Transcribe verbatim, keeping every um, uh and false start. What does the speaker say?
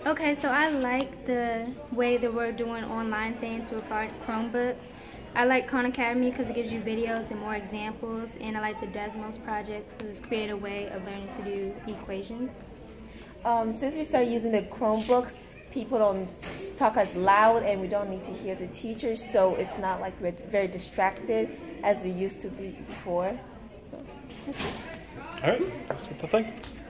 Okay, so I like the way that we're doing online things with our Chromebooks. I like Khan Academy because it gives you videos and more examples, and I like the Desmos projects because it's created a way of learning to do equations. Um, since we started using the Chromebooks, people don't talk as loud and we don't need to hear the teachers, so it's not like we're very distracted as they used to be before. So, that's it. All right, let's get the thing.